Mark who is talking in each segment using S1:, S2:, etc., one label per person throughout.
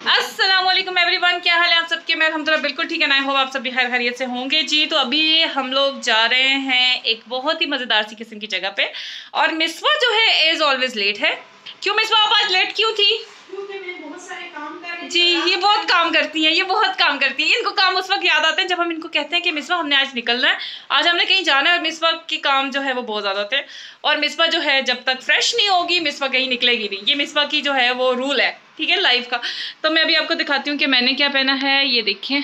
S1: अस्सलाम वालेकुम एवरीवन, क्या हाल है आप सबके। मैं अल्हम्दुलिल्लाह बिल्कुल ठीक है। आई होप आप सब भी खैर खैरियत से होंगे जी। तो अभी हम लोग जा रहे हैं एक बहुत ही मज़ेदार सी किस्म की जगह पे, और मिसवा जो है एज ऑलवेज लेट है। क्यों मिसवा, आप आज लेट क्यों थी?
S2: क्योंकि मैं बहुत सारे काम कर रही
S1: जी, ये बहुत काम करती हैं, ये बहुत काम करती हैं। इनको काम उस वक्त याद आते हैं जब हम इनको कहते हैं कि मिसवा हमने आज निकलना है, आज हमने कहीं जाना है, और मिसवा के काम जो है वो बहुत ज़्यादा होते हैं। और मिसवा जो है जब तक फ्रेश नहीं होगी मिसवा कहीं निकलेगी नहीं। ये मिसवा की जो है वो रूल है, ठीक है, लाइफ का। तो मैं अभी आपको दिखाती हूँ कि मैंने क्या पहना है। ये देखिए,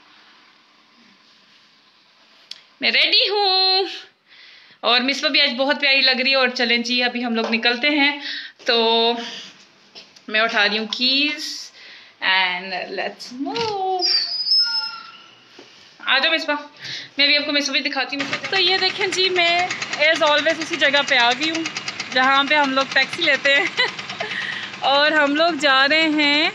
S1: मैं रेडी हूँ और मिसवा भी आज बहुत प्यारी लग रही है। और चलें जी, अभी हम लोग निकलते हैं। तो मैं उठा रही हूँ कीज एंड लेट्स मूव। आ जाओ मिसबा, मैं भी आपको मिसबा भी दिखाती हूँ। तो ये देखें जी, मैं एज ऑलवेज उसी जगह पे आ गई हूँ जहाँ पे हम लोग टैक्सी लेते हैं और हम लोग जा रहे हैं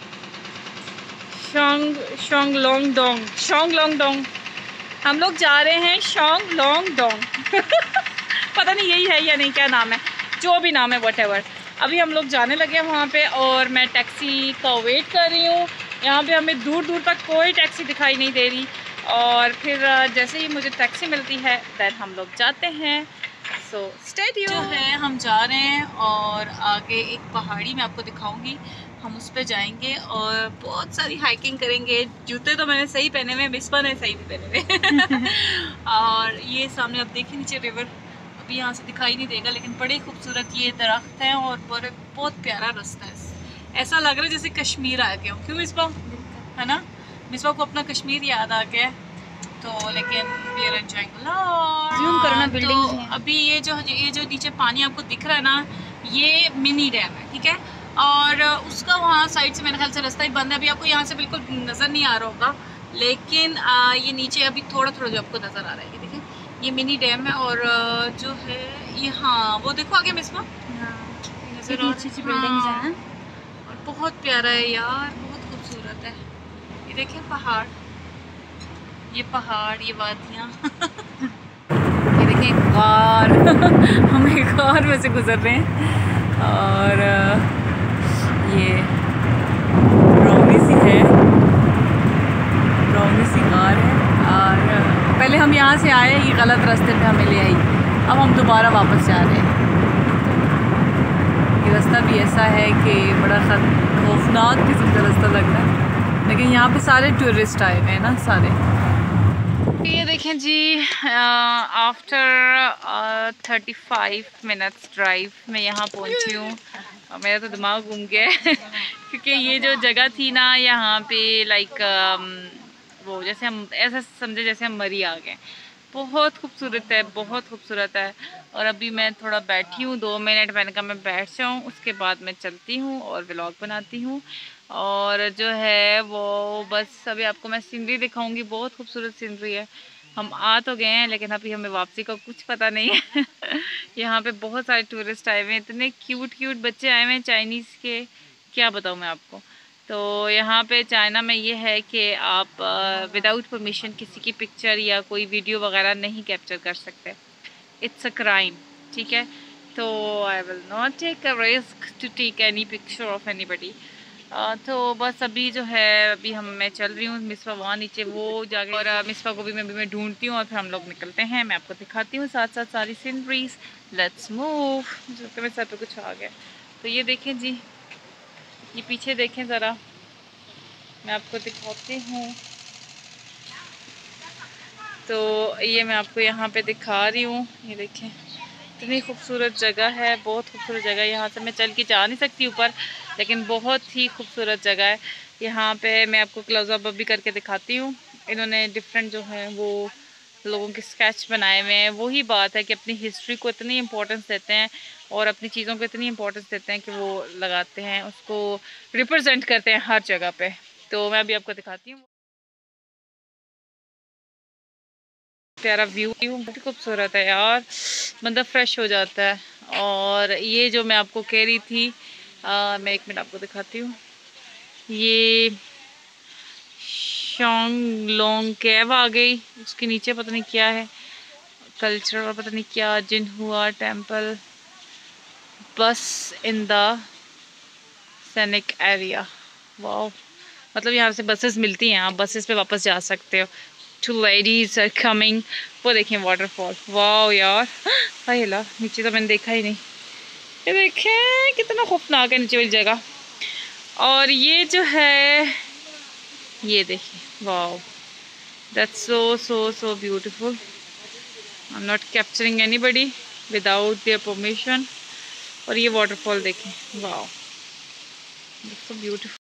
S1: शोंगलोंगडोंग। हम लोग जा रहे हैं शोंगलोंगडोंग पता नहीं यही है या नहीं, क्या नाम है, जो भी नाम है व्हाटएवर। अभी हम लोग जाने लगे हैं वहाँ पे, और मैं टैक्सी का वेट कर रही हूँ। यहाँ पे हमें दूर दूर तक कोई टैक्सी दिखाई नहीं दे रही, और फिर जैसे ही मुझे टैक्सी मिलती है दैन हम लोग जाते हैं। So stay tuned. जो है हम जा रहे हैं, और आगे एक पहाड़ी मैं आपको दिखाऊंगी, हम उस पर जाएंगे और बहुत सारी हाइकिंग करेंगे। जूते तो मैंने सही पहने हुए, मिसबा ने सही भी पहने हुए और ये सामने आप देखिए नीचे रिवर, अभी यहाँ से दिखाई नहीं देगा, लेकिन बड़े खूबसूरत ये दरख्त हैं और बड़े बहुत प्यारा रास्ता है। ऐसा लग रहा है जैसे कश्मीर आ गया हूँ। क्यों मिसबा, है ना, मिसबा को अपना कश्मीर याद आ गया। तो लेकिन वी आर एंजॉयिंग
S2: जूम करो ना बिल्डिंग
S1: तो अभी ये जो नीचे पानी आपको दिख रहा है ना, ये मिनी डैम है, ठीक है। और उसका वहाँ साइड से मेरे ख्याल से रास्ता ही बंद है। अभी आपको यहाँ से बिल्कुल नज़र नहीं आ रहा होगा, लेकिन ये नीचे अभी थोड़ा थोड़ा जो आपको नज़र आ रहा है, ये देखिए, ये मिनी डैम है। और जो है ये, हाँ वो देखो आगे मिसबा, नज़र
S2: बिल्डिंग्स हैं।
S1: और बहुत प्यारा है यार, बहुत खूबसूरत है। ये देखिए पहाड़, ये पहाड़, ये वादियाँ ये देखिए कार हम एक कार में से गुजर रहे हैं, और ये ब्राउनी सी है, ब्राउनी सी कार है। और पहले हम यहाँ से आए, ये गलत रास्ते पे हमें ले आई, अब हम दोबारा वापस जा रहे हैं। ये रास्ता भी ऐसा है कि बड़ा खौफनाक किस्म का रास्ता लग रहा है, लेकिन यहाँ पे सारे टूरिस्ट आए हुए हैं ना, सारे। ये देखें जी, आफ्टर 35 मिनट्स ड्राइव मैं यहाँ पहुँची हूँ, और मेरा तो दिमाग घूम गया है क्योंकि ये जो जगह थी ना, यहाँ पे लाइक वो जैसे हम ऐसा समझे जैसे हम मरी आ गए। बहुत खूबसूरत है, बहुत खूबसूरत है। और अभी मैं थोड़ा बैठी हूँ, 2 मिनट मैंने कहा मैं बैठ जाऊँ, उसके बाद मैं चलती हूँ और व्लॉग बनाती हूँ। और जो है वो बस अभी आपको मैं सीनरी दिखाऊंगी, बहुत खूबसूरत सीनरी है। हम आ तो गए हैं, लेकिन अभी हमें वापसी का कुछ पता नहीं है यहाँ पे बहुत सारे टूरिस्ट आए हुए हैं, इतने क्यूट क्यूट बच्चे आए हुए हैं चाइनीज़ के, क्या बताऊँ मैं आपको। तो यहाँ पे चाइना में ये है कि आप विदाउट परमिशन किसी की पिक्चर या कोई वीडियो वगैरह नहीं कैप्चर कर सकते, इट्स अ क्राइम, ठीक है। तो I will not take a risk to take any picture of anybody. तो बस अभी जो है, अभी मैं चल रही हूँ, मिसवा वहाँ नीचे वो जाके, और मिसवा को भी मैं ढूंढती हूँ, और फिर हम लोग निकलते हैं। मैं आपको दिखाती हूँ साथ साथ सारी सीनरीज। Let's move. जो कि मेरे सर पे कुछ आ गया। तो ये देखें जी, ये पीछे देखें ज़रा, मैं आपको दिखाती हूँ। तो ये मैं आपको यहाँ पे दिखा रही हूँ, ये देखें, इतनी खूबसूरत जगह है, बहुत खूबसूरत जगह है। यहाँ से मैं चल के जा नहीं सकती ऊपर, लेकिन बहुत ही खूबसूरत जगह है। यहाँ पे मैं आपको क्लोजअप भी करके दिखाती हूँ। इन्होंने डिफरेंट जो है वो लोगों के स्केच बनाए हुए हैं। वही बात है कि अपनी हिस्ट्री को इतनी इम्पोर्टेंस देते हैं, और अपनी चीज़ों को इतनी इम्पोर्टेंस देते हैं कि वो लगाते हैं, उसको रिप्रेजेंट करते हैं हर जगह पे। तो मैं अभी आपको दिखाती हूँ। प्यारा व्यू, बहुत खूबसूरत है यार, मतलब फ्रेश हो जाता है। और ये जो मैं आपको कह रही थी, मैं 1 मिनट आपको दिखाती हूँ। ये शोंगलोंग केव आ गई, उसके नीचे पता नहीं क्या है, कल्चर और पता नहीं क्या, जिनहुआ टेम्पल, बस इन द सैनिक एरिया। वाह, मतलब यहाँ से बसेस मिलती हैं, आप बसेस पे वापस जा सकते हो। 2 लेडीज आर कमिंग। वो देखें वाटरफॉल, वाह यार। हाय अल्लाह, नीचे तो मैंने देखा ही नहीं। ये देखें कितना खौफनाक है नीचे वाली जगह। और ये जो है, ये देखिए, वाह, that's so so so beautiful. I am not capturing anybody without their permission. और ये वाटरफॉल देखें, वाह, सो ब्यूटीफुल।